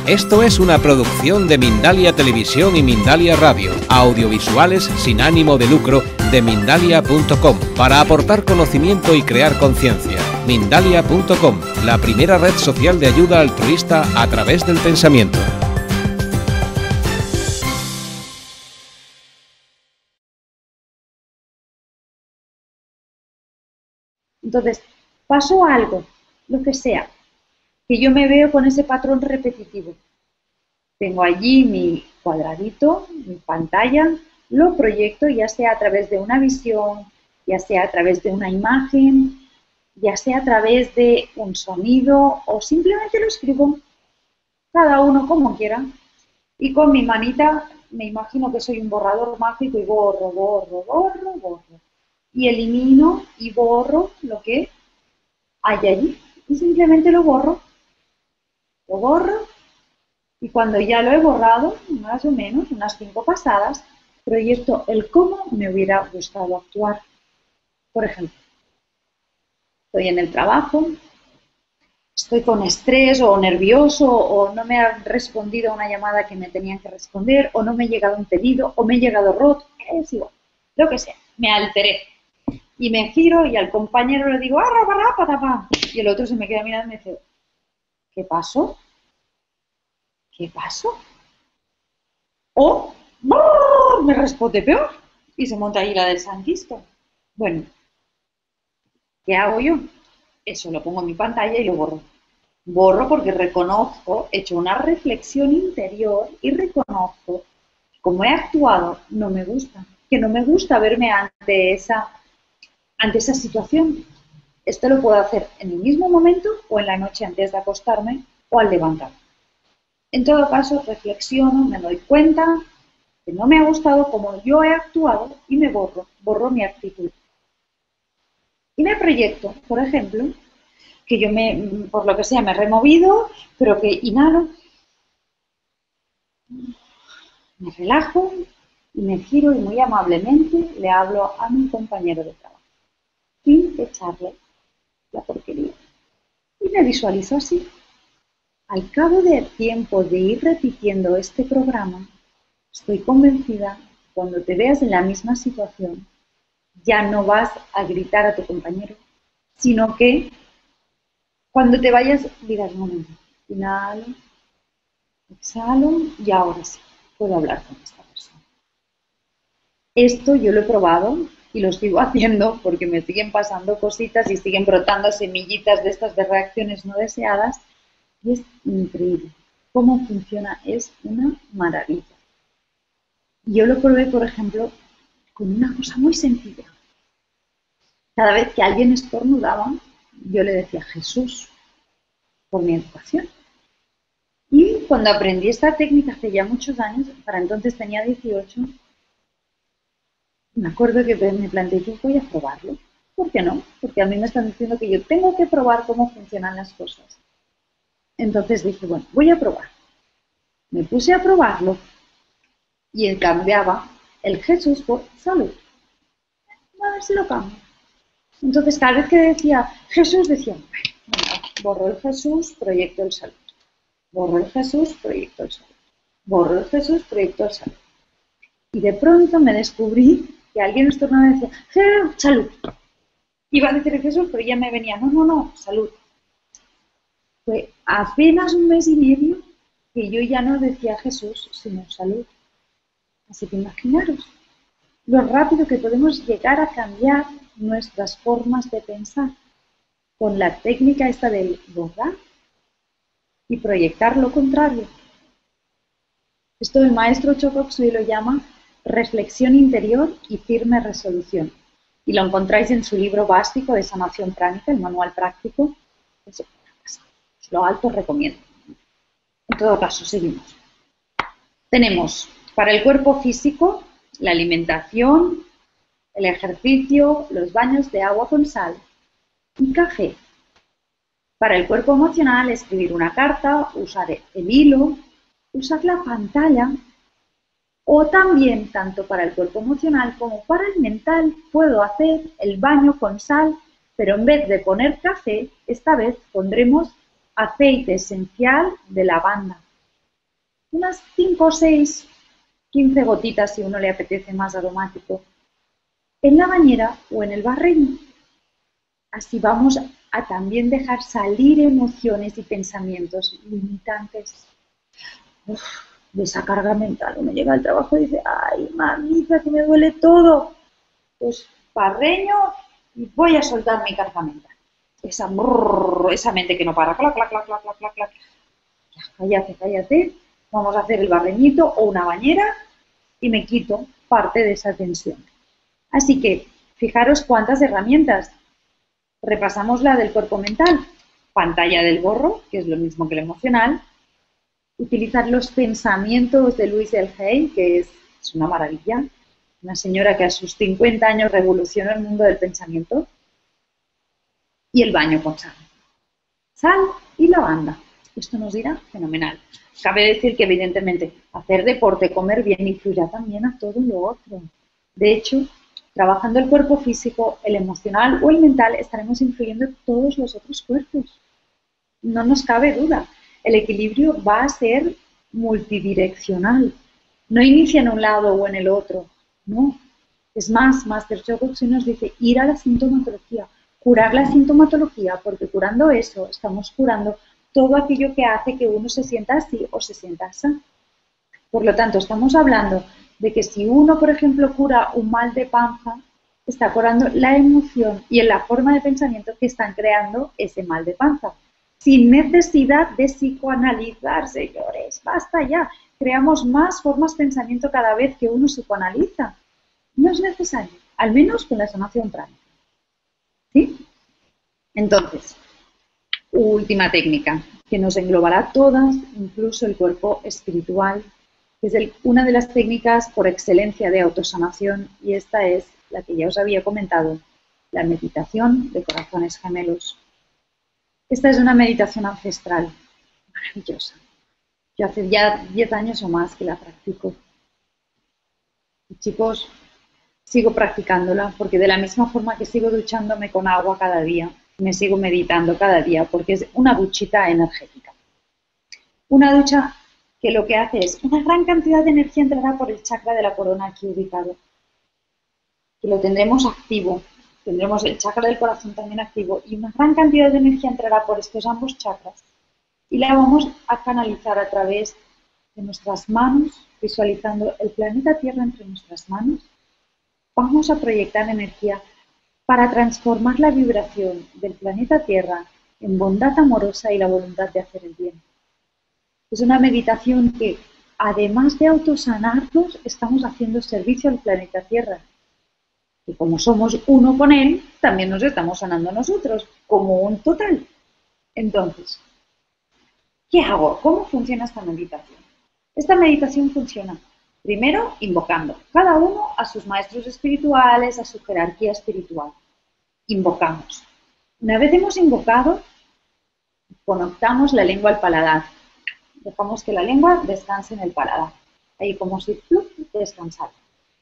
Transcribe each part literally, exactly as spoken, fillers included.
Esto es una producción de Mindalia Televisión y Mindalia Radio, audiovisuales sin ánimo de lucro de Mindalia punto com, para aportar conocimiento y crear conciencia. Mindalia punto com, la primera red social de ayuda altruista a través del pensamiento. Entonces, pasó algo, lo que sea, que yo me veo con ese patrón repetitivo. Tengo allí mi cuadradito, mi pantalla, lo proyecto ya sea a través de una visión, ya sea a través de una imagen, ya sea a través de un sonido o simplemente lo escribo, cada uno como quiera. Y con mi manita me imagino que soy un borrador mágico y borro, borro, borro, borro. Y elimino y borro lo que hay allí. Y simplemente lo borro. Lo borro. Y cuando ya lo he borrado, más o menos, unas cinco pasadas, proyecto el cómo me hubiera gustado actuar. Por ejemplo, estoy en el trabajo, estoy con estrés o nervioso, o no me han respondido a una llamada que me tenían que responder, o no me ha llegado un pedido, o me he llegado roto, es igual, lo que sea, me alteré. Y me giro y al compañero le digo, ¡arra, barra, patapá! Y el otro se me queda mirando y me dice, ¿qué pasó? ¿Qué pasó? O ¡brrr! Me responde peor y se monta ahí la del Sanquisto. Bueno, ¿qué hago yo? Eso lo pongo en mi pantalla y lo borro. Borro porque reconozco, he hecho una reflexión interior y reconozco que como he actuado no me gusta, que no me gusta verme ante esa, ante esa situación. Esto lo puedo hacer en el mismo momento o en la noche antes de acostarme o al levantarme. En todo caso, reflexiono, me doy cuenta que no me ha gustado como yo he actuado y me borro, borro mi actitud. Y me proyecto, por ejemplo, que yo me, por lo que sea, me he removido, pero que inhalo, me relajo y me giro y muy amablemente le hablo a mi compañero de trabajo, sin echarle la porquería. Y me visualizo así. Al cabo del tiempo de ir repitiendo este programa, estoy convencida, cuando te veas en la misma situación, ya no vas a gritar a tu compañero, sino que cuando te vayas, dirás, un momento, inhalo, exhalo y ahora sí, puedo hablar con esta persona. Esto yo lo he probado y lo sigo haciendo porque me siguen pasando cositas y siguen brotando semillitas de estas de reacciones no deseadas y es increíble. Cómo funciona, es una maravilla. Yo lo probé, por ejemplo, con una cosa muy sencilla. Cada vez que alguien estornudaba, yo le decía Jesús, por mi educación. Y cuando aprendí esta técnica hace ya muchos años, para entonces tenía dieciocho, me acuerdo que me planteé que voy a probarlo. ¿Por qué no? Porque a mí me están diciendo que yo tengo que probar cómo funcionan las cosas. Entonces dije, bueno, voy a probar. Me puse a probarlo y cambiaba el Jesús por salud. A ver si lo cambio. Entonces cada vez que decía Jesús, decía, bueno, borro el Jesús, proyecto el salud. Borro el Jesús, proyecto el salud. Borro el Jesús, proyecto el salud. Y de pronto me descubrí que alguien estornudaba y decía, salud. Iba a decir Jesús, pero ya me venía, no, no, no, salud. Fue apenas un mes y medio que yo ya no decía Jesús, sino salud. Así que imaginaros lo rápido que podemos llegar a cambiar nuestras formas de pensar con la técnica esta del borrar y proyectar lo contrario. Esto el maestro Choco Tzuy lo llama reflexión interior y firme resolución. Y lo encontráis en su libro básico de sanación pránica, el manual práctico. Os lo alto recomiendo. En todo caso, seguimos. Tenemos para el cuerpo físico la alimentación, el ejercicio, los baños de agua con sal y café. Para el cuerpo emocional, escribir una carta, usar el hilo, usar la pantalla, o también, tanto para el cuerpo emocional como para el mental, puedo hacer el baño con sal, pero en vez de poner café, esta vez pondremos aceite esencial de lavanda. unas cinco, seis, quince gotitas si uno le apetece más aromático, en la bañera o en el barreño. Así vamos a también dejar salir emociones y pensamientos limitantes. Uf, de esa carga mental. Uno llega al trabajo y dice, ay, mamita, que me duele todo. Pues barreño y voy a soltar mi carga mental. Esa, brrr, esa mente que no para, clac, clac, clac, clac, clac, clac. Cállate, cállate. Vamos a hacer el barreñito o una bañera y me quito parte de esa tensión. Así que, fijaros cuántas herramientas. Repasamos la del cuerpo mental. Pantalla del gorro, que es lo mismo que el emocional. Utilizar los pensamientos de Louise L. Hay, que es, es una maravilla. Una señora que a sus cincuenta años revolucionó el mundo del pensamiento. Y el baño con sal. Sal y lavanda. Esto nos irá fenomenal. Cabe decir que, evidentemente, hacer deporte, comer bien, influirá también a todo lo otro. De hecho, trabajando el cuerpo físico, el emocional o el mental, estaremos influyendo en todos los otros cuerpos. No nos cabe duda. El equilibrio va a ser multidireccional. No inicia en un lado o en el otro. No. Es más, Master Chogoku nos dice ir a la sintomatología, curar la sintomatología, porque curando eso estamos curando todo aquello que hace que uno se sienta así o se sienta así. Por lo tanto, estamos hablando de que si uno, por ejemplo, cura un mal de panza, está curando la emoción y en la forma de pensamiento que están creando ese mal de panza. Sin necesidad de psicoanalizar, señores. Basta ya. Creamos más formas de pensamiento cada vez que uno psicoanaliza. No es necesario, al menos con la sanación pránica. ¿Sí? Entonces, última técnica, que nos englobará todas, incluso el cuerpo espiritual, que es el, una de las técnicas por excelencia de autosanación, y esta es la que ya os había comentado, la meditación de corazones gemelos. Esta es una meditación ancestral, maravillosa. Yo hace ya diez años o más que la practico. Y chicos, sigo practicándola porque de la misma forma que sigo duchándome con agua cada día, me sigo meditando cada día porque es una duchita energética. Una ducha que lo que hace es una gran cantidad de energía entrará por el chakra de la corona aquí ubicado, que lo tendremos activo, tendremos el chakra del corazón también activo y una gran cantidad de energía entrará por estos ambos chakras y la vamos a canalizar a través de nuestras manos, visualizando el planeta Tierra entre nuestras manos. Vamos a proyectar energía para transformar la vibración del planeta Tierra en bondad amorosa y la voluntad de hacer el bien. Es una meditación que, además de autosanarnos, estamos haciendo servicio al planeta Tierra. Y como somos uno con él, también nos estamos sanando nosotros, como un total. Entonces, ¿qué hago? ¿Cómo funciona esta meditación? Esta meditación funciona, primero, invocando, cada uno a sus maestros espirituales, a su jerarquía espiritual. Invocamos. Una vez hemos invocado, conectamos la lengua al paladar. Dejamos que la lengua descanse en el paladar. Ahí como si descansara.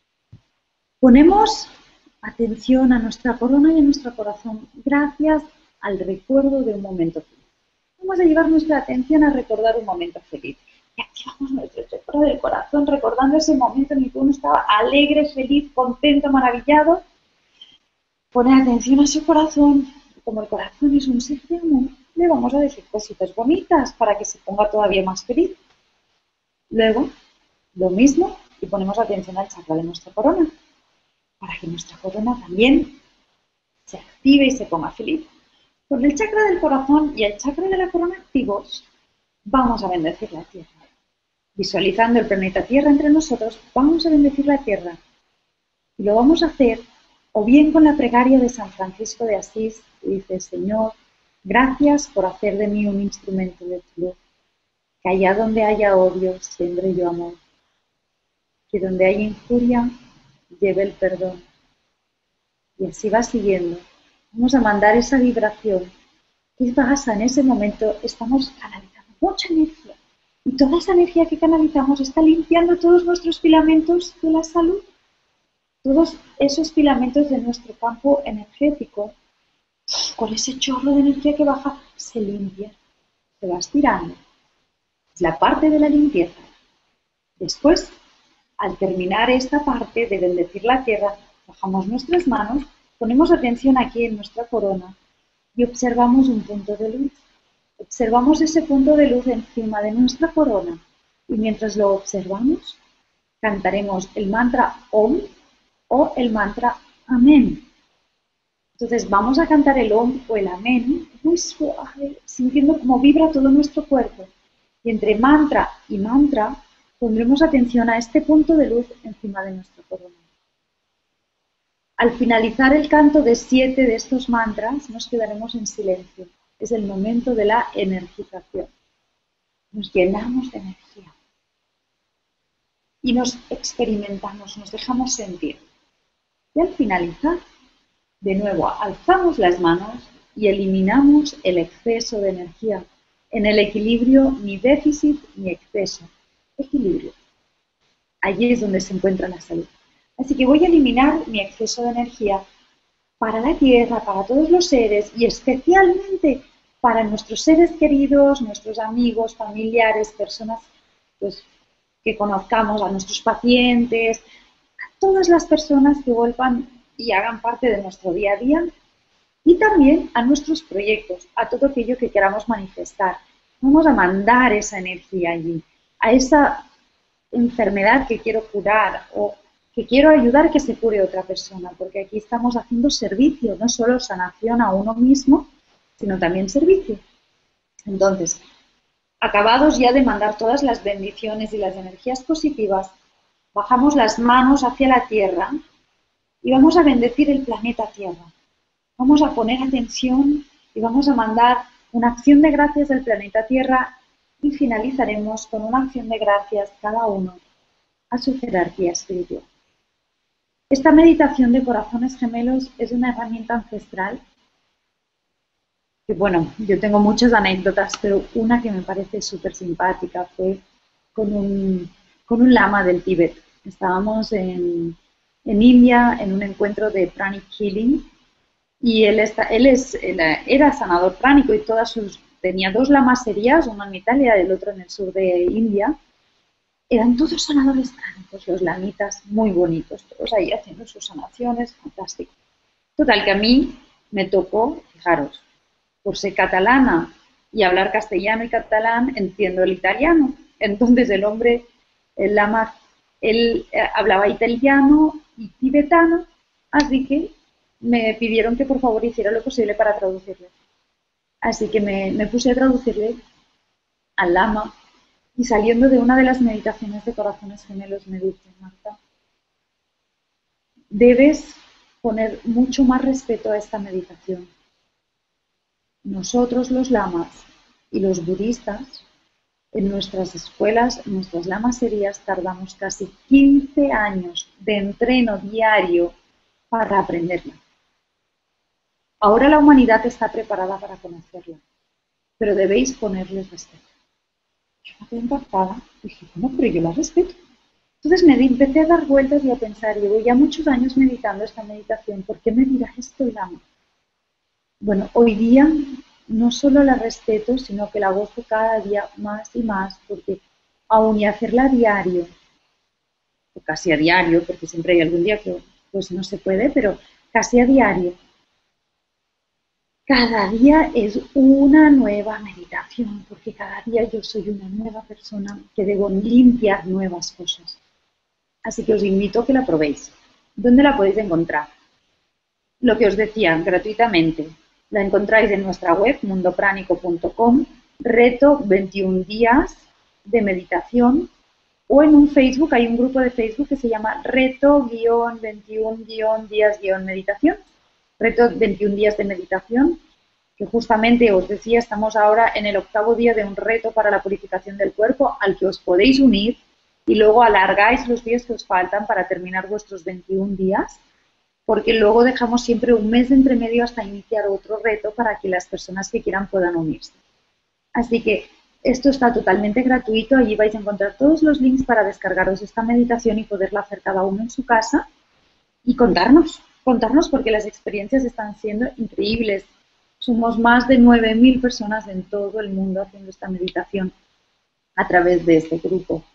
Ponemos atención a nuestra corona y a nuestro corazón gracias al recuerdo de un momento feliz. Vamos a llevar nuestra atención a recordar un momento feliz. Y activamos nuestro chakra del corazón recordando ese momento en el que uno estaba alegre, feliz, contento, maravillado. Pone atención a su corazón. Y como el corazón es un ser de amor, le vamos a decir cositas bonitas para que se ponga todavía más feliz. Luego, lo mismo, y ponemos atención al chakra de nuestra corona, para que nuestra corona también se active y se ponga feliz. Con el chakra del corazón y el chakra de la corona activos, vamos a bendecir la Tierra. Visualizando el planeta Tierra entre nosotros, vamos a bendecir la Tierra. Y lo vamos a hacer o bien con la plegaria de San Francisco de Asís, que dice: Señor, gracias por hacer de mí un instrumento de tu luz. Que allá donde haya odio, siembre yo amor. Que donde haya injuria, lleve el perdón. Y así va siguiendo. Vamos a mandar esa vibración. ¿Qué pasa? En ese momento estamos canalizando mucha energía. Y toda esa energía que canalizamos está limpiando todos nuestros filamentos de la salud. Todos esos filamentos de nuestro campo energético, con ese chorro de energía que baja, se limpia, se va estirando. Es la parte de la limpieza. Después, al terminar esta parte de bendecir la tierra, bajamos nuestras manos, ponemos atención aquí en nuestra corona y observamos un punto de luz. Observamos ese punto de luz encima de nuestra corona y mientras lo observamos, cantaremos el mantra Om o el mantra Amén. Entonces vamos a cantar el Om o el Amén muy suave, sintiendo cómo vibra todo nuestro cuerpo. Y entre mantra y mantra pondremos atención a este punto de luz encima de nuestra corona. Al finalizar el canto de siete de estos mantras, nos quedaremos en silencio. Es el momento de la energización. Nos llenamos de energía. Y nos experimentamos, nos dejamos sentir. Y al finalizar, de nuevo, alzamos las manos y eliminamos el exceso de energía. En el equilibrio, ni déficit ni exceso. Equilibrio. Allí es donde se encuentra la salud. Así que voy a eliminar mi exceso de energía para la tierra, para todos los seres y especialmente para nuestros seres queridos, nuestros amigos, familiares, personas pues, que conozcamos, a nuestros pacientes, a todas las personas que vuelvan y hagan parte de nuestro día a día y también a nuestros proyectos, a todo aquello que queramos manifestar. Vamos a mandar esa energía allí, a esa enfermedad que quiero curar o que quiero ayudar a que se cure otra persona, porque aquí estamos haciendo servicio, no solo sanación a uno mismo, sino también servicio. Entonces, acabados ya de mandar todas las bendiciones y las energías positivas, bajamos las manos hacia la Tierra y vamos a bendecir el planeta Tierra. Vamos a poner atención y vamos a mandar una acción de gracias del planeta Tierra y finalizaremos con una acción de gracias cada uno a su jerarquía espiritual. Esta meditación de corazones gemelos es una herramienta ancestral que, bueno, yo tengo muchas anécdotas, pero una que me parece súper simpática fue con un, con un lama del Tíbet. Estábamos en, en India en un encuentro de Pranic Healing y él, está, él, es, él era sanador pránico y todas sus, tenía dos lamaserías, una en Italia y el otro en el sur de India. Eran todos sanadores pránicos, los lamitas, muy bonitos, todos ahí haciendo sus sanaciones, fantástico. Total, que a mí me tocó, fijaros, por ser catalana y hablar castellano y catalán, entiendo el italiano. Entonces el hombre, el lama, él eh, hablaba italiano y tibetano, así que me pidieron que por favor hiciera lo posible para traducirle. Así que me, me puse a traducirle al lama. Y saliendo de una de las meditaciones de corazones gemelos me dice, Marta, debes poner mucho más respeto a esta meditación. Nosotros los lamas y los budistas, en nuestras escuelas, en nuestras lamaserías, tardamos casi quince años de entreno diario para aprenderla. Ahora la humanidad está preparada para conocerla, pero debéis ponerles respeto. Yo me quedé impactada, dije, bueno, pero yo la respeto. Entonces me empecé a dar vueltas y a pensar, llevo ya muchos años meditando esta meditación, ¿por qué me dirá esto el lama? Bueno, hoy día no solo la respeto, sino que la gozo cada día más y más, porque aún y hacerla a diario, o casi a diario, porque siempre hay algún día que pues no se puede, pero casi a diario, cada día es una nueva meditación, porque cada día yo soy una nueva persona que debo limpiar nuevas cosas. Así que os invito a que la probéis. ¿Dónde la podéis encontrar? Lo que os decía, gratuitamente. La encontráis en nuestra web, mundo pránico punto com, reto veintiún días de meditación, o en un Facebook, hay un grupo de Facebook que se llama reto veintiún días meditación. Reto veintiún días de meditación, que justamente os decía, estamos ahora en el octavo día de un reto para la purificación del cuerpo al que os podéis unir y luego alargáis los días que os faltan para terminar vuestros veintiún días, porque luego dejamos siempre un mes de entre medio hasta iniciar otro reto para que las personas que quieran puedan unirse. Así que esto está totalmente gratuito, allí vais a encontrar todos los links para descargaros esta meditación y poderla hacer cada uno en su casa y contarnos. Contarnos porque las experiencias están siendo increíbles. Somos más de nueve mil personas en todo el mundo haciendo esta meditación a través de este grupo.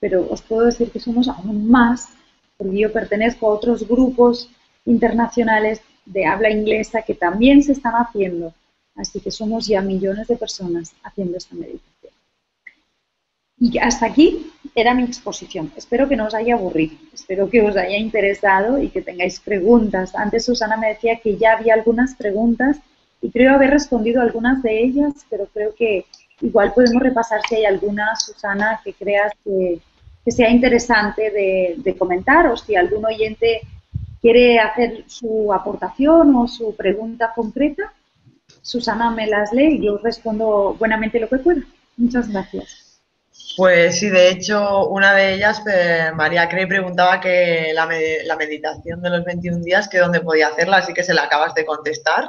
pero os puedo decir que somos aún más, porque yo pertenezco a otros grupos internacionales de habla inglesa que también se están haciendo. Así que somos ya millones de personas haciendo esta meditación. Y hasta aquí era mi exposición. Espero que no os haya aburrido, espero que os haya interesado y que tengáis preguntas. Antes Susana me decía que ya había algunas preguntas y creo haber respondido a algunas de ellas, pero creo que igual podemos repasar si hay alguna, Susana, que creas que, que sea interesante de, de comentar, o si algún oyente quiere hacer su aportación o su pregunta concreta. Susana me las lee y yo respondo buenamente lo que pueda. Muchas gracias. Pues sí, de hecho, una de ellas, eh, María Crey, preguntaba que la, med la meditación de los veintiún días, que dónde podía hacerla, así que se la acabas de contestar.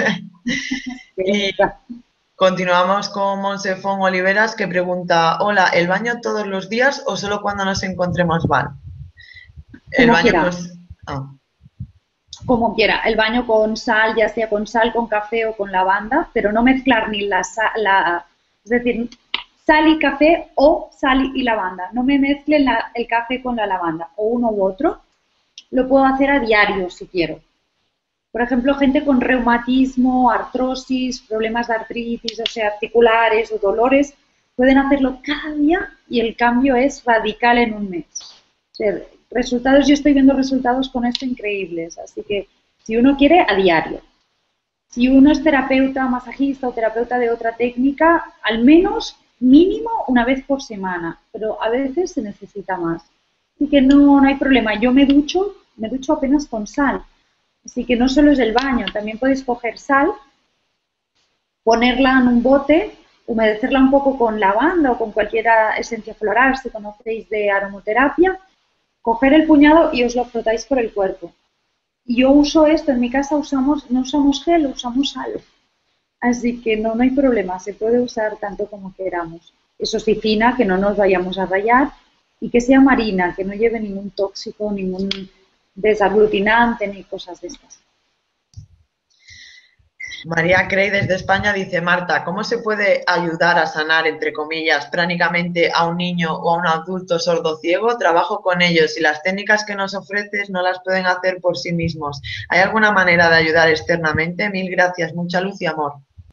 Y continuamos con Monsefón Oliveras, que pregunta, hola, ¿el baño todos los días o solo cuando nos encontremos mal? El baño, quiera. pues... Oh. Como quiera, el baño con sal, ya sea con sal, con café o con lavanda, pero no mezclar ni la sal, la, es decir, sal y café o sal y lavanda. No me mezcle la, el café con la lavanda, o uno u otro. Lo puedo hacer a diario si quiero. Por ejemplo, gente con reumatismo, artrosis, problemas de artritis, o sea, articulares o dolores, pueden hacerlo cada día y el cambio es radical en un mes. O sea, resultados, yo estoy viendo resultados con esto increíbles, así que si uno quiere, a diario. Si uno es terapeuta, masajista o terapeuta de otra técnica, al menos mínimo una vez por semana, pero a veces se necesita más. Así que no, no hay problema. Yo me ducho, me ducho apenas con sal. Así que no solo es el baño, también podéis coger sal, ponerla en un bote, humedecerla un poco con lavanda o con cualquier esencia floral, si conocéis de aromaterapia, coger el puñado y os lo frotáis por el cuerpo. Y yo uso esto, en mi casa usamos, no usamos gel, usamos sal. Así que no, no hay problema, se puede usar tanto como queramos. Eso sí, fina, que no nos vayamos a rayar y que sea marina, que no lleve ningún tóxico, ningún desaglutinante ni cosas de estas. María Crey desde España dice, Marta, ¿cómo se puede ayudar a sanar, entre comillas, pránicamente a un niño o a un adulto sordo ciego? Trabajo con ellos y las técnicas que nos ofreces no las pueden hacer por sí mismos. ¿Hay alguna manera de ayudar externamente? Mil gracias, mucha luz y amor.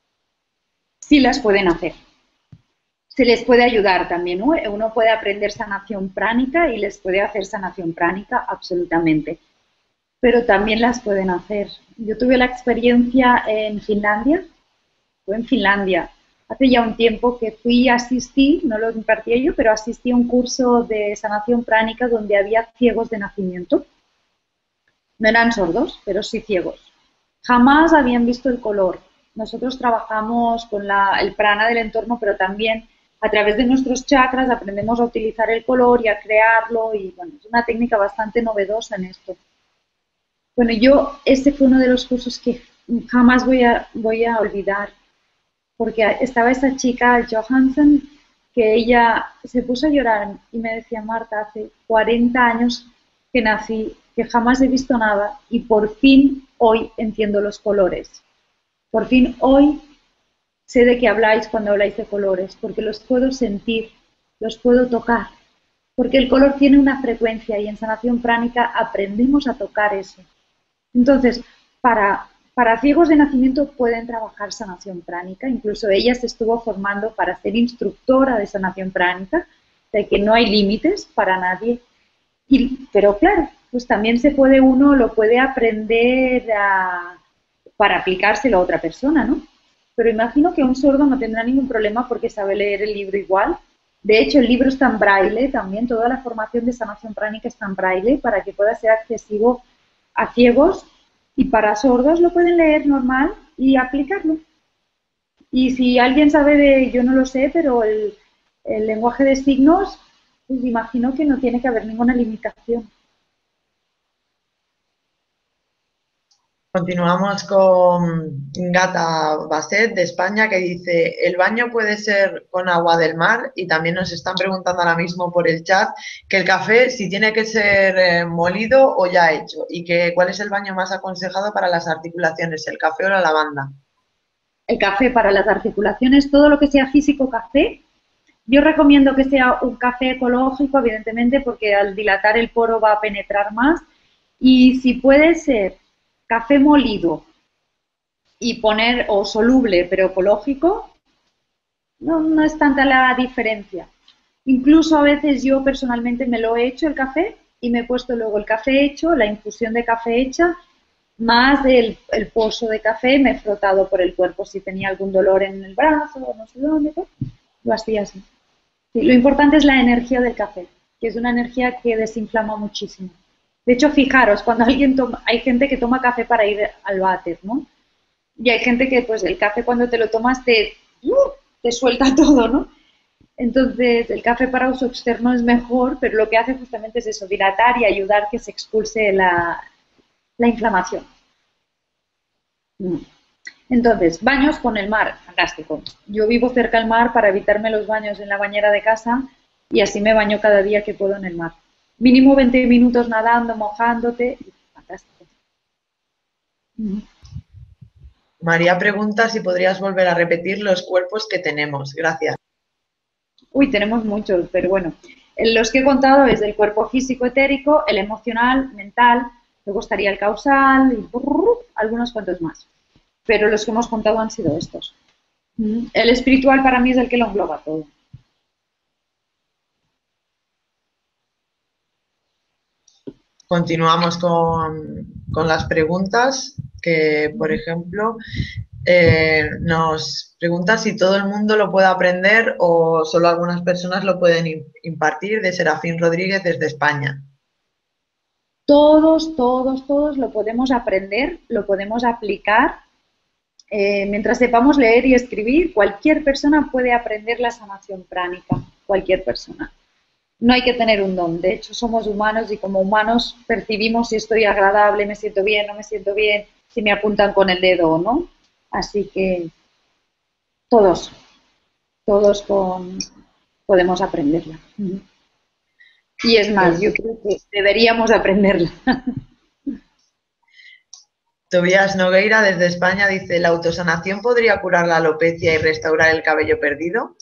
Sí las pueden hacer. Se les puede ayudar también, ¿no? Uno puede aprender sanación pránica y les puede hacer sanación pránica, absolutamente. Pero también las pueden hacer. Yo tuve la experiencia en Finlandia, fue en Finlandia, hace ya un tiempo que fui, asistí, no lo impartí yo, pero asistí a un curso de sanación pránica donde había ciegos de nacimiento. No eran sordos, pero sí ciegos. Jamás habían visto el color. Nosotros trabajamos con la, el prana del entorno, pero también a través de nuestros chakras aprendemos a utilizar el color y a crearlo, y bueno, es una técnica bastante novedosa en esto. Bueno, yo, este fue uno de los cursos que jamás voy a, voy a olvidar, porque estaba esa chica, Johansen, que ella se puso a llorar y me decía, Marta, hace cuarenta años que nací, que jamás he visto nada y por fin hoy entiendo los colores. Por fin hoy sé de qué habláis cuando habláis de colores, porque los puedo sentir, los puedo tocar, porque el color tiene una frecuencia y en sanación pránica aprendemos a tocar eso. Entonces, para, para ciegos de nacimiento pueden trabajar sanación pránica, incluso ella se estuvo formando para ser instructora de sanación pránica, de que no hay límites para nadie, y, pero claro, pues también se puede, uno lo puede aprender a, para aplicárselo a otra persona, ¿no? Pero imagino que un sordo no tendrá ningún problema porque sabe leer el libro igual. De hecho, el libro está en braille también, toda la formación de sanación pránica está en braille para que pueda ser accesivo a ciegos, y para sordos lo pueden leer normal y aplicarlo. Y si alguien sabe de, yo no lo sé, pero el, el lenguaje de signos, pues imagino que no tiene que haber ninguna limitación. Continuamos con Gata Basset de España, que dice, el baño puede ser con agua del mar, y también nos están preguntando ahora mismo por el chat que el café si tiene que ser eh, molido o ya hecho, y que cuál es el baño más aconsejado para las articulaciones, el café o la lavanda. El café para las articulaciones, todo lo que sea físico café, Yo recomiendo que sea un café ecológico, evidentemente, porque al dilatar el poro va a penetrar más. Y si puede ser café molido y poner, o soluble, pero ecológico, no, no es tanta la diferencia. Incluso a veces yo personalmente me lo he hecho el café y me he puesto luego el café hecho, la infusión de café hecha, más el, el pozo de café, me he frotado por el cuerpo si tenía algún dolor en el brazo o no sé dónde, pues, lo hacía así. Sí, lo importante es la energía del café, que es una energía que desinflama muchísimo. De hecho, fijaros, cuando alguien toma, hay gente que toma café para ir al váter, ¿no? Y hay gente que, pues, el café cuando te lo tomas te, uh, te suelta todo, ¿no? Entonces, el café para uso externo es mejor, pero lo que hace justamente es eso, dilatar y ayudar que se expulse la, la inflamación. Entonces, baños con el mar, fantástico. Yo vivo cerca del mar para evitarme los baños en la bañera de casa y así me baño cada día que puedo en el mar. Mínimo veinte minutos nadando, mojándote, fantástico. María pregunta si podrías volver a repetir los cuerpos que tenemos. Gracias. Uy, tenemos muchos, pero bueno, los que he contado es el cuerpo físico etérico, el emocional, mental, luego estaría el causal y brrr, algunos cuantos más. Pero los que hemos contado han sido estos. El espiritual para mí es el que lo engloba todo. Continuamos con, con las preguntas, que por ejemplo eh, nos pregunta si todo el mundo lo puede aprender o solo algunas personas lo pueden impartir, de Serafín Rodríguez desde España. Todos, todos, todos lo podemos aprender, lo podemos aplicar. Eh, mientras sepamos leer y escribir, cualquier persona puede aprender la sanación pránica, cualquier persona. No hay que tener un don, de hecho somos humanos y como humanos percibimos si estoy agradable, me siento bien, no me siento bien, si me apuntan con el dedo o no. Así que todos, todos con, podemos aprenderla. Y es más, yo creo que deberíamos aprenderla. Tobías Nogueira desde España dice, ¿la autosanación podría curar la alopecia y restaurar el cabello perdido?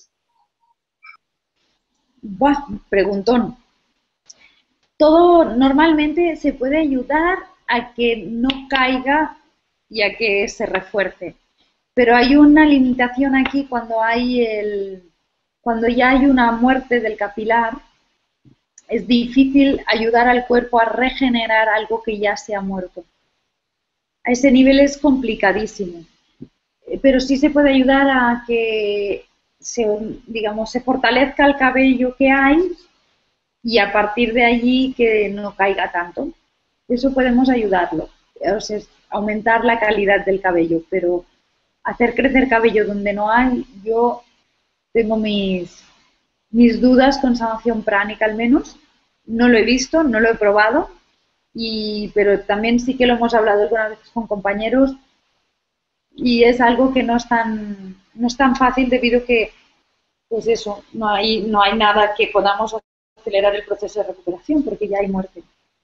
Buah, preguntón. Todo normalmente se puede ayudar a que no caiga y a que se refuerce. Pero hay una limitación aquí cuando hay el, cuando ya hay una muerte del capilar. Es difícil ayudar al cuerpo a regenerar algo que ya se ha muerto. A ese nivel es complicadísimo. Pero sí se puede ayudar a que se, digamos, se fortalezca el cabello que hay y a partir de allí que no caiga tanto. Eso podemos ayudarlo, o sea, aumentar la calidad del cabello, pero hacer crecer cabello donde no hay, yo tengo mis, mis dudas con sanación pránica al menos. No lo he visto, no lo he probado, y, pero también sí que lo hemos hablado algunas veces con compañeros y es algo que no es tan, no es tan fácil debido a que, pues eso, no hay, no hay nada que podamos acelerar el proceso de recuperación porque ya hay muerte.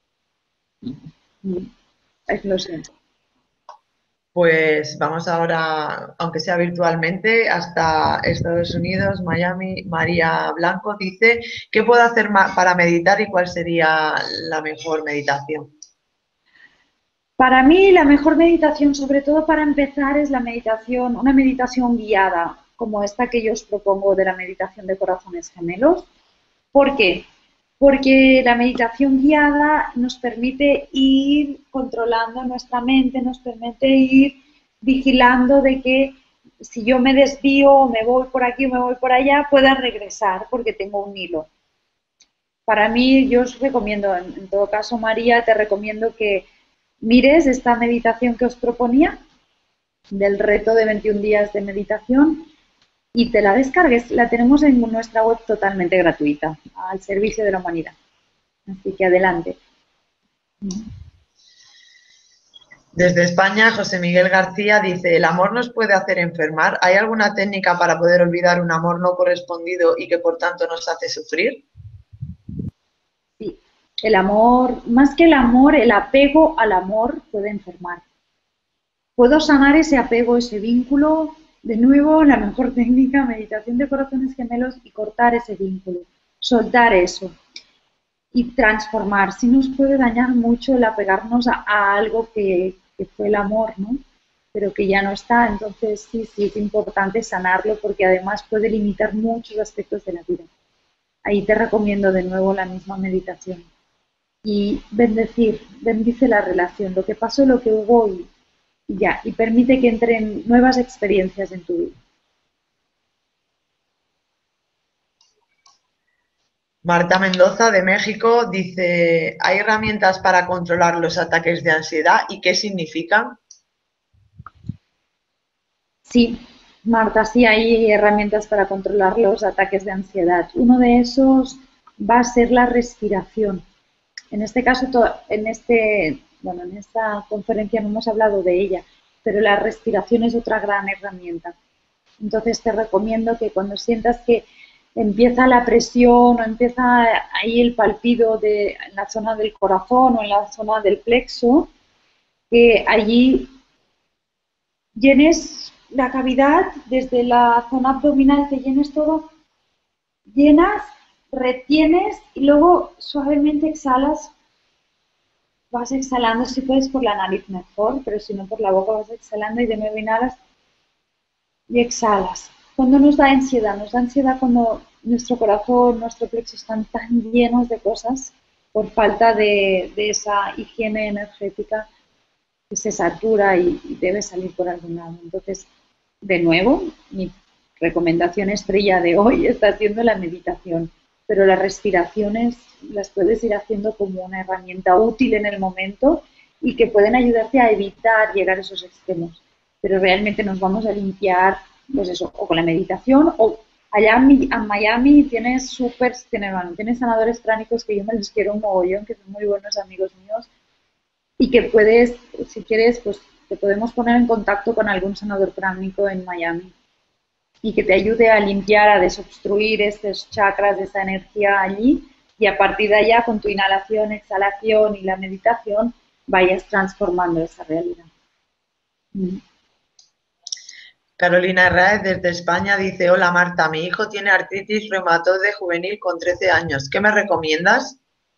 Lo siento. Pues vamos ahora, aunque sea virtualmente, hasta Estados Unidos, Miami. María Blanco dice, ¿qué puedo hacer para meditar y cuál sería la mejor meditación? Para mí la mejor meditación, sobre todo para empezar, es la meditación, una meditación guiada, como esta que yo os propongo de la meditación de corazones gemelos. ¿Por qué? Porque la meditación guiada nos permite ir controlando nuestra mente, nos permite ir vigilando de que si yo me desvío o me voy por aquí o me voy por allá, pueda regresar porque tengo un hilo. Para mí, yo os recomiendo, en todo caso, María, te recomiendo que mires esta meditación que os proponía, del reto de veintiún días de meditación, y te la descargues. La tenemos en nuestra web totalmente gratuita, al servicio de la humanidad. Así que adelante. Desde España, José Miguel García dice, ¿el amor nos puede hacer enfermar? ¿Hay alguna técnica para poder olvidar un amor no correspondido y que por tanto nos hace sufrir? Sí, el amor, más que el amor, el apego al amor puede enfermar. Puedo sanar ese apego, ese vínculo, De nuevo, la mejor técnica, meditación de corazones gemelos y cortar ese vínculo, soltar eso y transformar. Si nos puede dañar mucho el apegarnos a, a algo que, que fue el amor, ¿no? Pero que ya no está, entonces sí, sí es importante sanarlo porque además puede limitar muchos aspectos de la vida. Ahí te recomiendo de nuevo la misma meditación. Y bendecir, bendice la relación, lo que pasó, lo que hubo y, y ya, y permite que entren nuevas experiencias en tu vida. Marta Mendoza de México dice, ¿hay herramientas para controlar los ataques de ansiedad y qué significan? Sí, Marta, sí hay herramientas para controlar los ataques de ansiedad. Uno de esos va a ser la respiración. En este caso, en, este, bueno, en esta conferencia no hemos hablado de ella, pero la respiración es otra gran herramienta. Entonces te recomiendo que cuando sientas que empieza la presión o empieza ahí el palpido de, en la zona del corazón o en la zona del plexo, que allí llenes la cavidad desde la zona abdominal, te llenes todo, llenas, retienes y luego suavemente exhalas. Vas exhalando, si puedes por la nariz mejor, pero si no por la boca vas exhalando y de nuevo inhalas y exhalas. Cuando nos da ansiedad, nos da ansiedad cuando nuestro corazón, nuestro plexo están tan llenos de cosas por falta de, de esa higiene energética que se satura y, y debe salir por algún lado. Entonces, de nuevo, mi recomendación estrella de hoy está haciendo la meditación, pero las respiraciones las puedes ir haciendo como una herramienta útil en el momento y que pueden ayudarte a evitar llegar a esos extremos. Pero realmente nos vamos a limpiar, pues eso, o con la meditación, o allá en Miami tienes súper, tienes, bueno, tienes sanadores pránicos que yo me los quiero un mogollón, que son muy buenos amigos míos, y que puedes, si quieres, pues te podemos poner en contacto con algún sanador pránico en Miami y que te ayude a limpiar, a desobstruir estos chakras, esa energía allí, y a partir de allá, con tu inhalación, exhalación y la meditación, vayas transformando esa realidad. Mm. Carolina Herráez desde España dice, hola Marta, mi hijo tiene artritis reumatoide juvenil con trece años, ¿qué me recomiendas?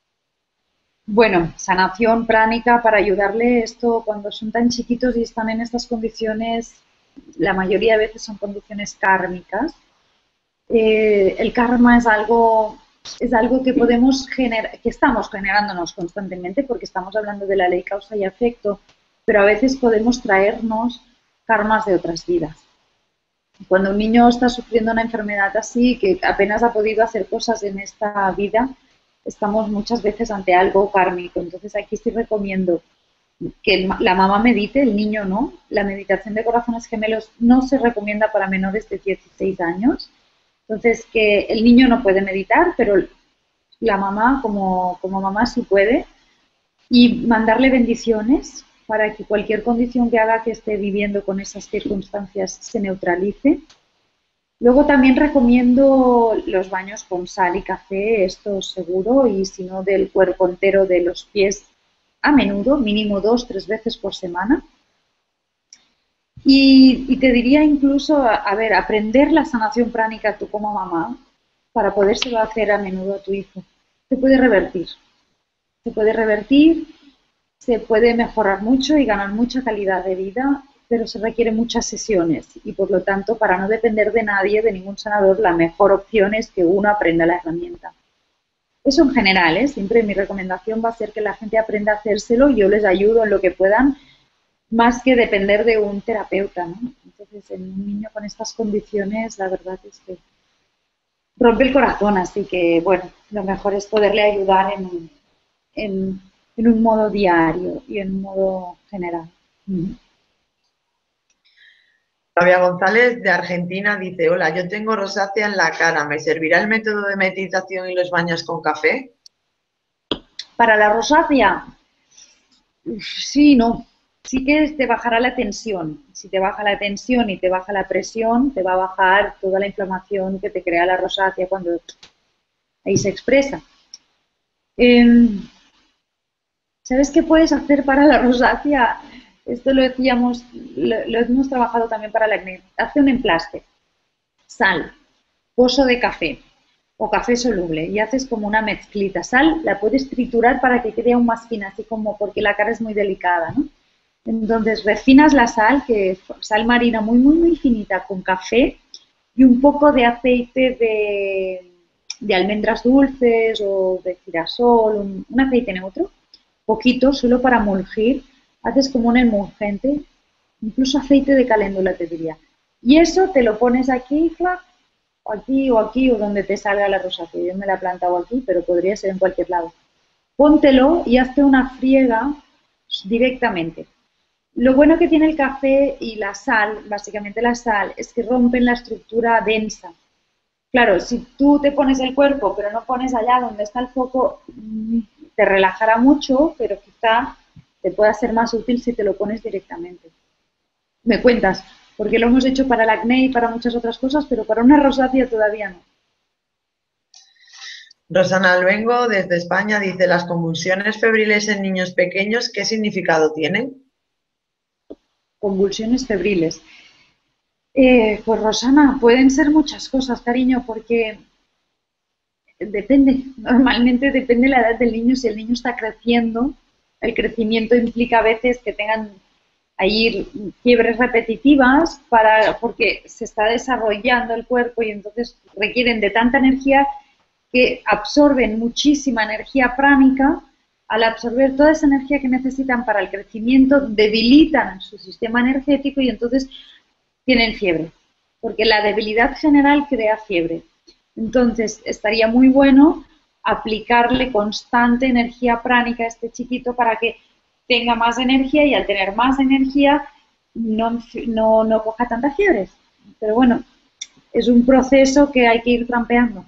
Bueno, sanación pránica para ayudarle. Esto cuando son tan chiquitos y están en estas condiciones, la mayoría de veces son condiciones kármicas. Eh, el karma es algo, es algo que podemos generar, que estamos generándonos constantemente porque estamos hablando de la ley causa y efecto, pero a veces podemos traernos karmas de otras vidas. Cuando un niño está sufriendo una enfermedad así, que apenas ha podido hacer cosas en esta vida, estamos muchas veces ante algo kármico. Entonces aquí sí recomiendo que la mamá medite, el niño no. La meditación de corazones gemelos no se recomienda para menores de dieciséis años. Entonces que el niño no puede meditar, pero la mamá como, como mamá sí puede. Y mandarle bendiciones para que cualquier condición que haga que esté viviendo con esas circunstancias se neutralice. Luego también recomiendo los baños con sal y café, esto seguro, y si no del cuerpo entero de los pies a menudo, mínimo dos, tres veces por semana. Y, y te diría incluso, a, a ver, aprender la sanación pránica tú como mamá para podérselo hacer a menudo a tu hijo. Se puede revertir, se puede revertir, se puede mejorar mucho y ganar mucha calidad de vida, pero se requieren muchas sesiones y por lo tanto para no depender de nadie, de ningún sanador, la mejor opción es que uno aprenda la herramienta. Eso en general, ¿eh? Siempre mi recomendación va a ser que la gente aprenda a hacérselo y yo les ayudo en lo que puedan, más que depender de un terapeuta, ¿no? Entonces en un niño con estas condiciones la verdad es que rompe el corazón, así que bueno, lo mejor es poderle ayudar en, en, en un modo diario y en un modo general. Mm. Flavia González de Argentina dice, hola, yo tengo rosácea en la cara, ¿me servirá el método de meditación y los baños con café? Para la rosácea, sí, no. Sí que te bajará la tensión. Si te baja la tensión y te baja la presión, te va a bajar toda la inflamación que te crea la rosácea cuando ahí se expresa. Eh, ¿Sabes qué puedes hacer para la rosácea? Esto lo decíamos, lo, lo hemos trabajado también para el acné. Hace un emplaste, sal, pozo de café o café soluble y haces como una mezclita. Sal la puedes triturar para que quede aún más fina, así como porque la cara es muy delicada, ¿no? Entonces refinas la sal, que es sal marina muy, muy, muy finita, con café y un poco de aceite de, de almendras dulces o de girasol, un, un aceite neutro, poquito, solo para emulgir. Haces como un emulgente, incluso aceite de caléndula te diría. Y eso te lo pones aquí, clac, o aquí o aquí o donde te salga la rosácea. Yo me la he plantado aquí, pero podría ser en cualquier lado. Póntelo y hazte una friega directamente. Lo bueno que tiene el café y la sal, básicamente la sal, es que rompen la estructura densa. Claro, si tú te pones el cuerpo, pero no pones allá donde está el foco, te relajará mucho, pero quizá te pueda ser más útil si te lo pones directamente. Me cuentas, porque lo hemos hecho para el acné y para muchas otras cosas, pero para una rosácea todavía no. Rosana Albengo, desde España, dice, ¿las convulsiones febriles en niños pequeños qué significado tienen? Convulsiones febriles. Eh, pues Rosana, pueden ser muchas cosas, cariño, porque depende, normalmente depende de la edad del niño. Si el niño está creciendo, el crecimiento implica a veces que tengan ahí fiebres repetitivas para, porque se está desarrollando el cuerpo y entonces requieren de tanta energía que absorben muchísima energía pránica. Al absorber toda esa energía que necesitan para el crecimiento, debilitan su sistema energético y entonces tienen fiebre, porque la debilidad general crea fiebre. Entonces, estaría muy bueno aplicarle constante energía pránica a este chiquito para que tenga más energía y al tener más energía no, no, no coja tantas fiebres. Pero bueno, es un proceso que hay que ir trampeando.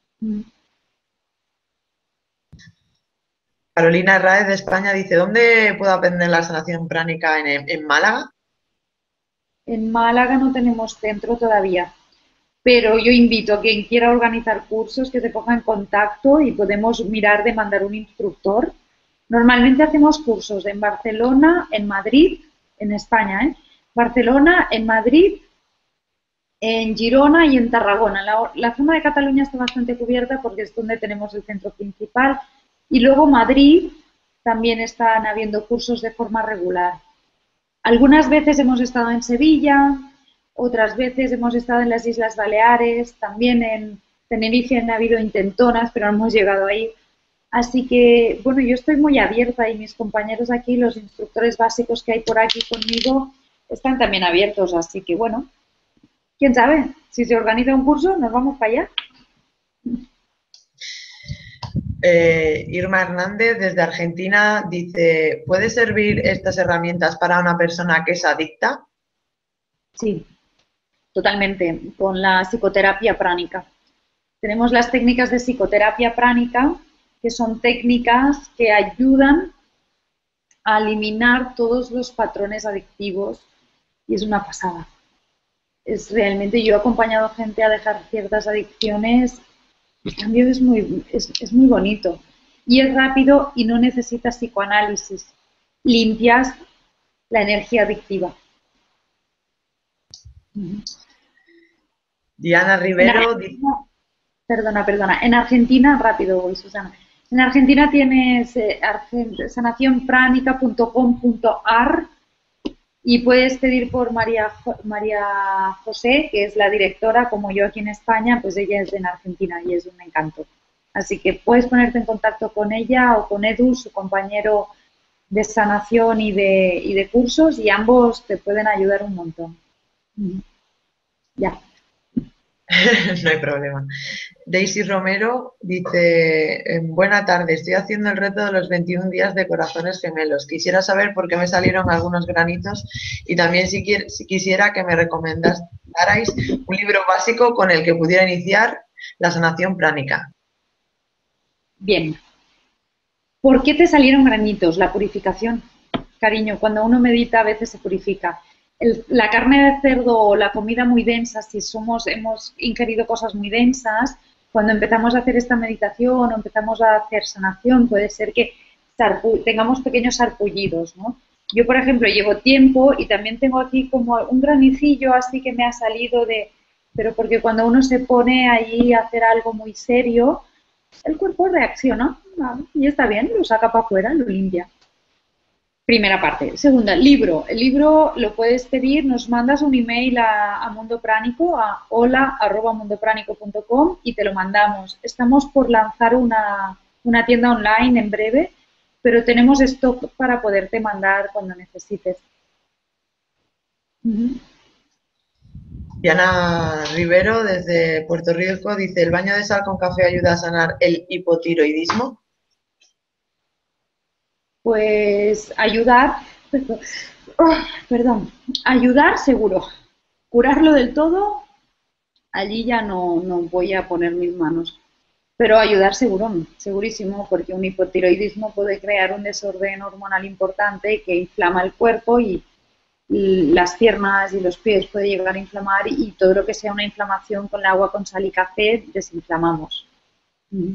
Carolina Raez de España dice, ¿dónde puedo aprender la sanación pránica? ¿En, en Málaga? En Málaga no tenemos centro todavía, pero yo invito a quien quiera organizar cursos que se ponga en contacto y podemos mirar de mandar un instructor. Normalmente hacemos cursos en Barcelona, en Madrid, en España, ¿eh? Barcelona, en Madrid, en Girona y en Tarragona. La, la zona de Cataluña está bastante cubierta porque es donde tenemos el centro principal. Y luego Madrid también están habiendo cursos de forma regular. Algunas veces hemos estado en Sevilla, otras veces hemos estado en las Islas Baleares, también en Tenerife han habido intentonas, pero no hemos llegado ahí. Así que, bueno, yo estoy muy abierta y mis compañeros aquí, los instructores básicos que hay por aquí conmigo, están también abiertos. Así que, bueno, quién sabe, si se organiza un curso, nos vamos para allá. Eh, Irma Hernández, desde Argentina, dice, ¿puede servir estas herramientas para una persona que es adicta? Sí, totalmente, con la psicoterapia pránica. Tenemos las técnicas de psicoterapia pránica, que son técnicas que ayudan a eliminar todos los patrones adictivos y es una pasada. Es realmente, yo he acompañado a gente a dejar ciertas adicciones. El cambio es muy, es, es muy bonito y es rápido y no necesitas psicoanálisis. Limpias la energía adictiva. Diana Rivero. Perdona, perdona. En Argentina, rápido voy, Susana. En Argentina tienes eh, sanación pránica punto com punto ar y puedes pedir por María, María José, que es la directora, como yo aquí en España, pues ella es en Argentina y es un encanto. Así que puedes ponerte en contacto con ella o con Edu, su compañero de sanación y de, y de cursos, y ambos te pueden ayudar un montón. Ya. No hay problema. Daisy Romero dice, buena tarde, estoy haciendo el reto de los veintiún días de corazones gemelos. Quisiera saber por qué me salieron algunos granitos y también si, quier, si quisiera que me recomendarais un libro básico con el que pudiera iniciar la sanación pránica. Bien. ¿Por qué te salieron granitos? La purificación. Cariño, cuando uno medita a veces se purifica. El, la carne de cerdo o la comida muy densa, si somos, hemos ingerido cosas muy densas, cuando empezamos a hacer esta meditación o empezamos a hacer sanación, puede ser que tengamos pequeños sarpullidos, ¿no? Yo, por ejemplo, llevo tiempo y también tengo aquí como un granicillo así que me ha salido de... Pero porque cuando uno se pone ahí a hacer algo muy serio, el cuerpo reacciona, ¿no? Y está bien, lo saca para afuera, lo limpia. Primera parte. Segunda, libro. El libro lo puedes pedir, nos mandas un email a, a Mundo Pránico, a hola arroba mundopránico punto com y te lo mandamos. Estamos por lanzar una, una tienda online en breve, pero tenemos stock para poderte mandar cuando necesites. Uh-huh. Diana Rivero, desde Puerto Rico, dice, ¿el baño de sal con café ayuda a sanar el hipotiroidismo? Pues ayudar, oh, perdón, ayudar seguro. Curarlo del todo, allí ya no, no voy a poner mis manos. Pero ayudar seguro, segurísimo, porque un hipotiroidismo puede crear un desorden hormonal importante que inflama el cuerpo y, y las piernas y los pies puede llegar a inflamar y todo lo que sea una inflamación con el agua con sal y café desinflamamos. Mm.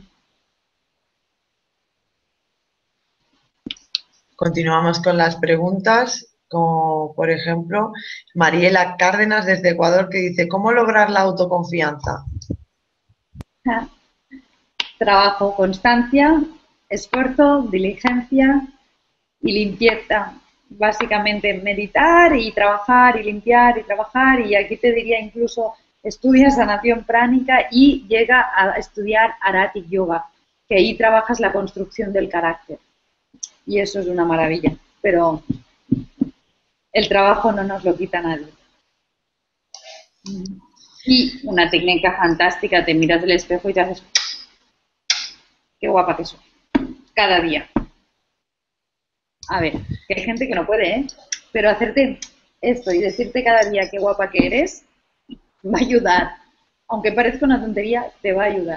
Continuamos con las preguntas, como por ejemplo Mariela Cárdenas desde Ecuador que dice, ¿cómo lograr la autoconfianza? Ah. Trabajo, constancia, esfuerzo, diligencia y limpieza. Básicamente meditar y trabajar y limpiar y trabajar y aquí te diría incluso estudia sanación pránica y llega a estudiar Aratic Yoga, que ahí trabajas la construcción del carácter. Y eso es una maravilla, pero el trabajo no nos lo quita nadie. Y una técnica fantástica, te miras del espejo y te haces... Qué guapa que soy. Cada día. A ver, que hay gente que no puede, ¿eh? Pero hacerte esto y decirte cada día qué guapa que eres, va a ayudar. Aunque parezca una tontería, te va a ayudar.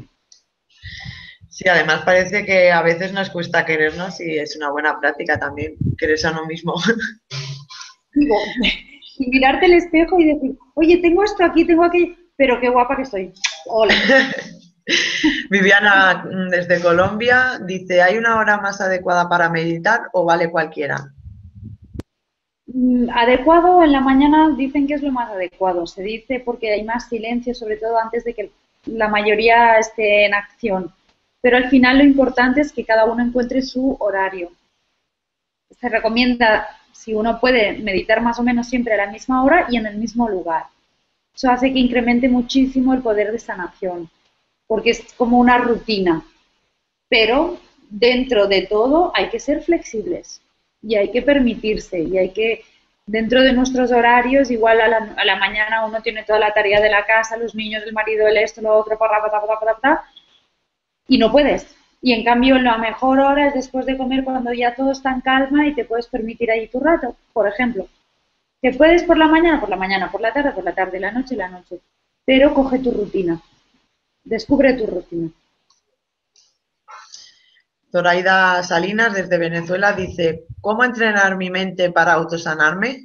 Sí, además parece que a veces nos cuesta querernos y es una buena práctica también, quererse a uno mismo. Digo, y mirarte al espejo y decir, oye, tengo esto aquí, tengo aquí, pero qué guapa que estoy. Hola. Viviana, desde Colombia, dice, ¿hay una hora más adecuada para meditar o vale cualquiera? Adecuado, en la mañana dicen que es lo más adecuado. Se dice porque hay más silencio, sobre todo antes de que la mayoría esté en acción. Pero al final lo importante es que cada uno encuentre su horario. Se recomienda, si uno puede, meditar más o menos siempre a la misma hora y en el mismo lugar. Eso hace que incremente muchísimo el poder de sanación, porque es como una rutina. Pero dentro de todo hay que ser flexibles y hay que permitirse y hay que, dentro de nuestros horarios, igual a la, a la mañana uno tiene toda la tarea de la casa, los niños, el marido, el esto, lo otro, para, para, para, para, para, y no puedes. Y en cambio la mejor hora es después de comer cuando ya todo está en calma y te puedes permitir ahí tu rato, por ejemplo. ¿Que puedes por la mañana? Por la mañana, por la tarde, por la tarde, la noche, la noche. Pero coge tu rutina. Descubre tu rutina. Zoraida Salinas, desde Venezuela, dice, ¿cómo entrenar mi mente para autosanarme?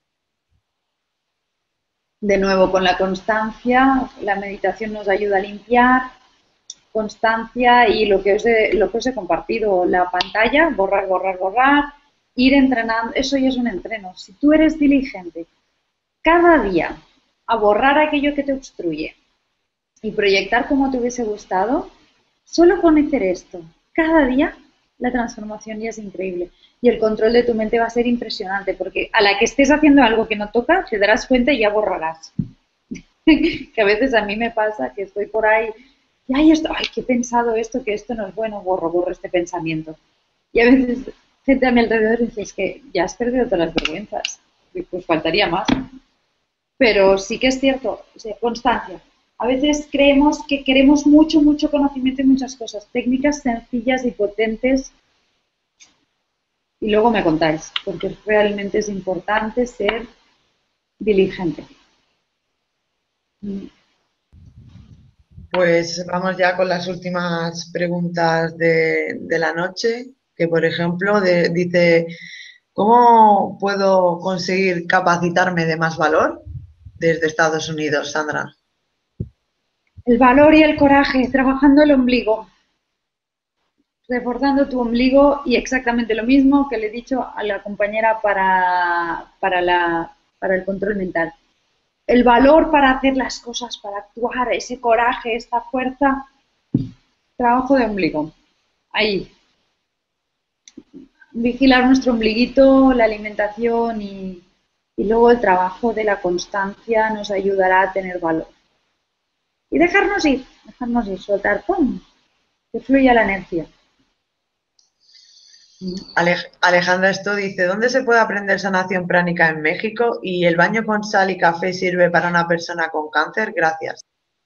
De nuevo, con la constancia, la meditación nos ayuda a limpiar, constancia y lo que os he, lo que os he compartido, la pantalla, borrar, borrar, borrar, ir entrenando, eso ya es un entreno. Si tú eres diligente cada día a borrar aquello que te obstruye y proyectar como te hubiese gustado, solo con hacer esto cada día, la transformación ya es increíble. Y el control de tu mente va a ser impresionante, porque a la que estés haciendo algo que no toca, te darás cuenta y ya borrarás. Que a veces a mí me pasa que estoy por ahí, y ay, esto, ay, que he pensado esto, que esto no es bueno, borro, borro este pensamiento. Y a veces gente a mi alrededor dice, es que ya has perdido todas las vergüenzas. Y pues faltaría más. Pero sí que es cierto, o sea, constancia. A veces creemos que queremos mucho, mucho conocimiento y muchas cosas, técnicas sencillas y potentes, y luego me contáis, porque realmente es importante ser diligente. Pues vamos ya con las últimas preguntas de, de la noche, que por ejemplo de, dice, ¿cómo puedo conseguir capacitarme de más valor? Desde Estados Unidos, Sandra. El valor y el coraje, trabajando el ombligo. reforzando tu ombligo y exactamente lo mismo que le he dicho a la compañera para, para, la, para el control mental. El valor para hacer las cosas, para actuar, ese coraje, esta fuerza, trabajo de ombligo. Ahí. Vigilar nuestro ombliguito, la alimentación y, y luego el trabajo de la constancia nos ayudará a tener valor. Y dejarnos ir, dejarnos ir, soltar, ¡pum!, que fluya la energía. Alej Alejandra Esto dice, ¿dónde se puede aprender sanación pránica en México? ¿Y el baño con sal y café sirve para una persona con cáncer? Gracias.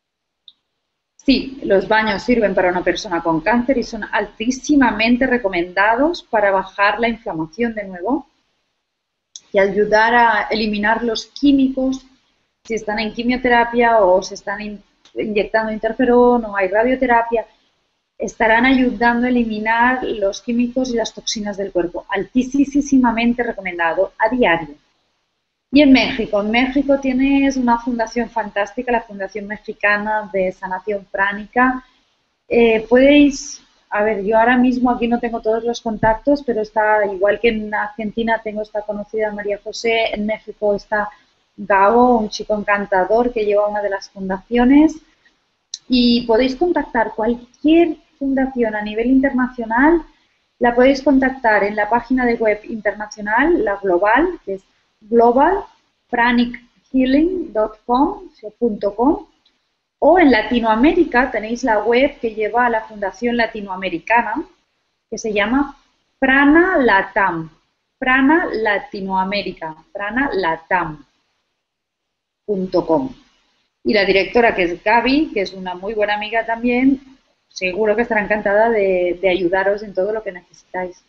Sí, los baños sirven para una persona con cáncer y son altísimamente recomendados para bajar la inflamación de nuevo y ayudar a eliminar los químicos si están en quimioterapia o se están in inyectando interferón o hay radioterapia. Estarán ayudando a eliminar los químicos y las toxinas del cuerpo. Altísimamente recomendado a diario. Y en México, en México tienes una fundación fantástica, la Fundación Mexicana de Sanación Pránica. Eh, podéis, a ver, yo ahora mismo aquí no tengo todos los contactos, pero está, igual que en Argentina tengo esta conocida María José, en México está Gabo, un chico encantador que lleva una de las fundaciones. Y podéis contactar cualquier fundación a nivel internacional, la podéis contactar en la página de web internacional, la global, que es global pranic healing punto com, o en Latinoamérica tenéis la web que lleva a la Fundación Latinoamericana, que se llama Prana Latam, Prana Latinoamérica, prana latam punto com. Y la directora, que es Gaby, que es una muy buena amiga también, seguro que estará encantada de, de ayudaros en todo lo que necesitáis.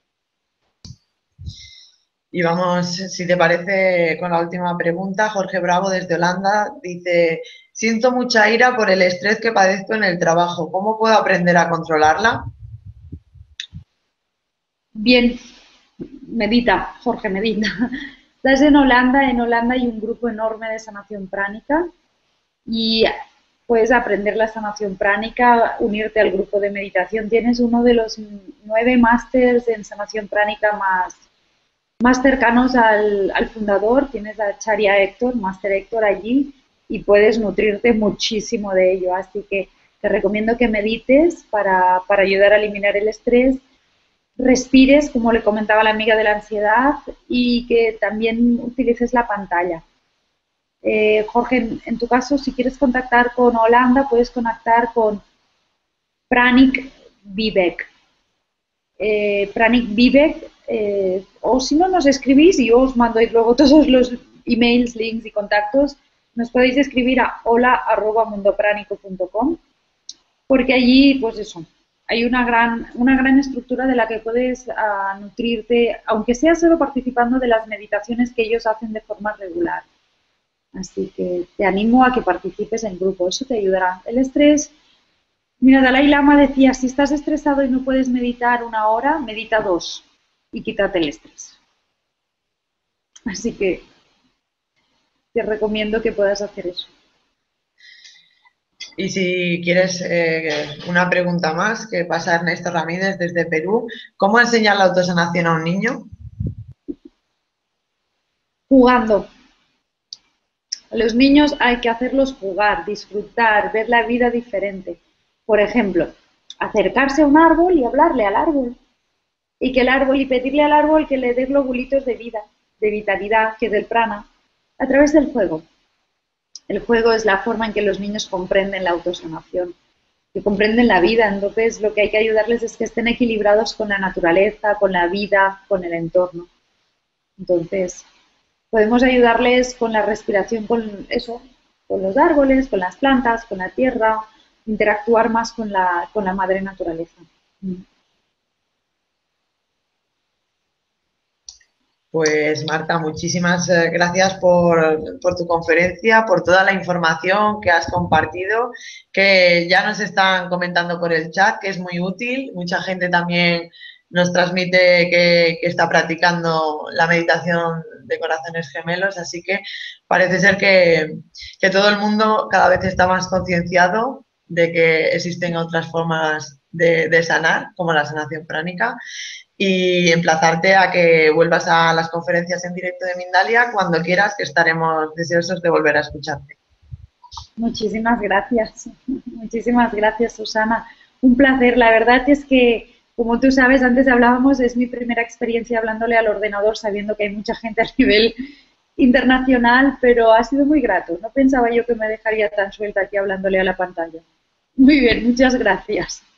Y vamos, si te parece, con la última pregunta. Jorge Bravo, desde Holanda, dice, siento mucha ira por el estrés que padezco en el trabajo. ¿Cómo puedo aprender a controlarla? Bien, medita, Jorge, medita. Estás en Holanda, en Holanda hay un grupo enorme de sanación pránica y puedes aprender la sanación pránica, unirte al grupo de meditación. Tienes uno de los nueve másters en sanación pránica más, más cercanos al, al fundador. Tienes a Charya Héctor, Máster Héctor allí, y puedes nutrirte muchísimo de ello. Así que te recomiendo que medites para, para ayudar a eliminar el estrés, respires, como le comentaba la amiga de la ansiedad, y que también utilices la pantalla. Eh, Jorge, en, en tu caso, si quieres contactar con Holanda, puedes contactar con Pranik Vivek. Eh, Pranik Vivek, eh, o si no, nos escribís y yo os mando luego todos los emails, links y contactos. Nos podéis escribir a hola arroba mundopránico punto com, porque allí, pues eso, hay una gran, una gran estructura de la que puedes uh, nutrirte, aunque sea solo participando de las meditaciones que ellos hacen de forma regular. Así que te animo a que participes en grupo, eso te ayudará. El estrés, mira, Dalai Lama decía, si estás estresado y no puedes meditar una hora, medita dos y quítate el estrés. Así que te recomiendo que puedas hacer eso. Y si quieres eh, una pregunta más, que pasa Ernesto Ramírez desde Perú, ¿cómo enseñar la autosanación a un niño? Jugando. A los niños hay que hacerlos jugar, disfrutar, ver la vida diferente. Por ejemplo, acercarse a un árbol y hablarle al árbol. Y que el árbol, y pedirle al árbol que le dé globulitos de vida, de vitalidad, que es el prana, a través del juego. El juego es la forma en que los niños comprenden la autosanación, que comprenden la vida. Entonces, lo que hay que ayudarles es que estén equilibrados con la naturaleza, con la vida, con el entorno. Entonces, podemos ayudarles con la respiración, con eso, con los árboles, con las plantas, con la tierra, interactuar más con la, con la madre naturaleza. Pues Marta, muchísimas gracias por, por tu conferencia, por toda la información que has compartido, que ya nos están comentando por el chat, que es muy útil. Mucha gente también nos transmite que, que está practicando la meditación de corazones gemelos, así que parece ser que, que todo el mundo cada vez está más concienciado de que existen otras formas de, de sanar, como la sanación pránica, y emplazarte a que vuelvas a las conferencias en directo de Mindalia cuando quieras, que estaremos deseosos de volver a escucharte. Muchísimas gracias, muchísimas gracias, Susana. Un placer, la verdad es que, como tú sabes, antes hablábamos, es mi primera experiencia hablándole al ordenador, sabiendo que hay mucha gente a nivel internacional, pero ha sido muy grato. No pensaba yo que me dejaría tan suelta aquí hablándole a la pantalla. Muy bien, muchas gracias.